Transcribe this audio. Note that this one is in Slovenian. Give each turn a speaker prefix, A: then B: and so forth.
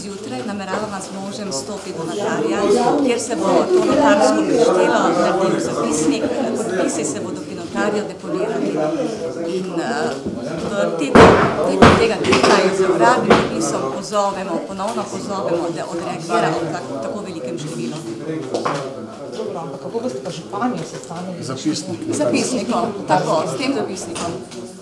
A: zjutraj nameravamo z možem stopiti do notarja, kjer se bo to notarsko preštelo, naredil zapisnik, podpisi se bodo pri notarju deponirali. In v teku tega tedna z uradnim dopisom ponovno pozovemo, da odreagira v tako velikem številu.
B: Dobro, ampak kako boste pa županje sestavili?
A: Zapisnikom, tako, s tem zapisnikom.